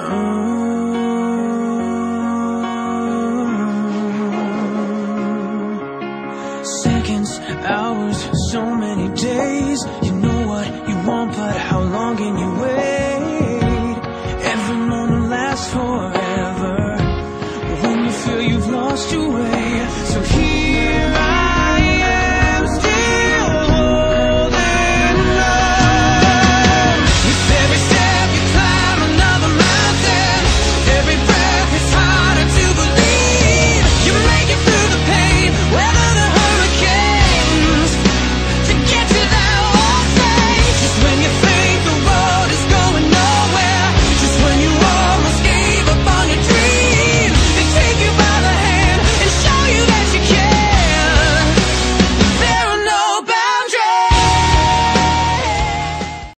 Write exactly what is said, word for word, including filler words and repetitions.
Seconds, hours, so many days. You know what you want, but how long can you wait? Every moment lasts forever, but when you feel you've lost your way,